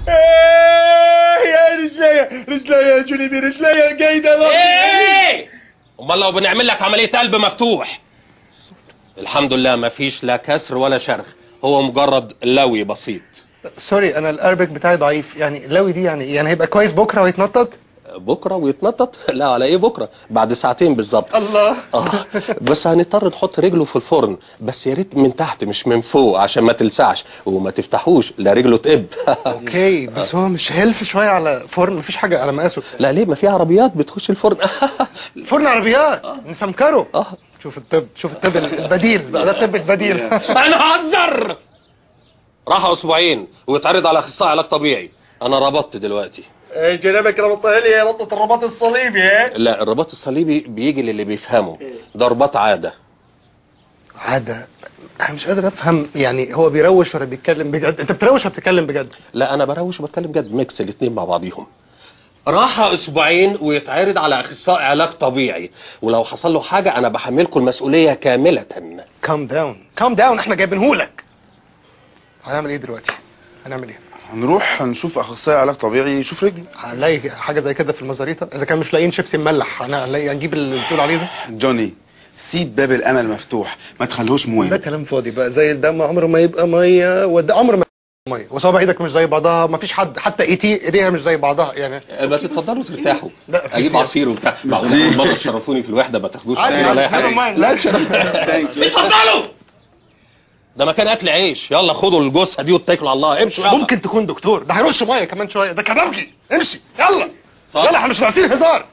يا رجليا رجليا جوليبي رجليا قايده. ايه امال لو بنعمل لك عمليه قلب مفتوح؟ الحمد لله ما فيش لا كسر ولا شرخ، هو مجرد لوي بسيط. سوري انا الاربك بتاعي ضعيف، يعني اللوي دي يعني هيبقى كويس بكره ويتنطط؟ بكره ويتنطط؟ لا على ايه بكره، بعد ساعتين بالظبط. الله. بس هنضطر نحط رجله في الفرن، بس يا ريت من تحت مش من فوق عشان ما تلسعش وما تفتحوش لا رجله تقب. اوكي بس هو مش هيلف شويه على فرن؟ مفيش حاجه على مقاسه؟ لا ليه، ما في عربيات بتخش الفرن. فرن عربيات نسمكره. شوف الطب، شوف الطب البديل بقى، ده الطب البديل. انا هزر. راحوا اسبوعين ويتعرض على اخصائي علاج طبيعي. انا ربطت دلوقتي. جنبك ربطها لي يا ربطة الرباط الصليبي. لا الرباط الصليبي بيجي للي بيفهمه، ده رباط عاده. عاده؟ انا مش قادر افهم، يعني هو بيروش ولا بيتكلم بجد؟ انت بتروش ولا بتتكلم بجد؟ لا انا بروش وبتكلم بجد، ميكس الاتنين مع بعضيهم. راحة اسبوعين ويتعرض على اخصائي علاج طبيعي، ولو حصل له حاجه انا بحملكم المسؤوليه كامله. كام داون كام داون، احنا جايبينهولك. هنعمل ايه دلوقتي؟ هنعمل ايه؟ هنروح نشوف اخصائي علاج طبيعي يشوف رجله. هنلاقي حاجه زي كده في المزاريطه؟ اذا كان مش لاقيين شيبسي مملح هنجيب اللي بتقول عليه ده. جوني سيب باب الامل مفتوح، ما تخليهوش مويه. ده كلام فاضي بقى، زي الدم عمره ما يبقى ميه، وده عمره ما يبقى ميه، وصوابع ايدك مش زي بعضها، ما فيش حد حتى ايديها مش زي بعضها يعني. ما تتفضلوا ترتاحوا، لا، اجيب عصير وبتاع. معقول مره تشرفوني في الوحده ما تاخدوش عصير ولا اي حاجه؟ لا تشرف. اتفضلوا، ده مكان اكل عيش. يلا خدوا الجثه دي واتكلوا على الله، امشوا يلا. ممكن تكون دكتور، ده هيرش ميه كمان شويه، ده كبابجي. امشي يلا. يلا احنا مش ناقصين هزار.